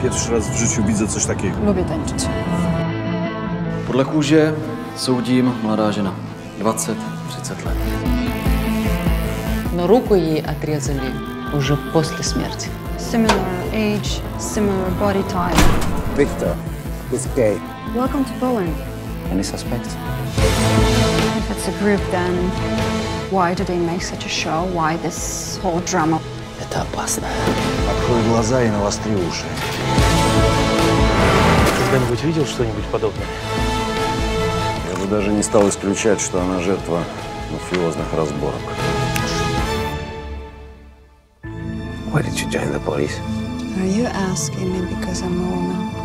Pierwszy raz w życiu widzę coś takiego. Lubię tańczyć. Podle kůže soudím mladá žena. 20-30 let. Но руку ей отрезали уже после смерти. Similar age, similar body type. Victor is gay. Welcome to Poland. Any suspects? If it's a group, then why do they make such a show? Why this whole drama? Это опасно. Открой глаза и навостри уши. Когда-нибудь видел что-нибудь подобное? Я бы даже не стал исключать, что она жертва мафиозных разборок. Why did you join the police? Are you asking me because I'm a woman?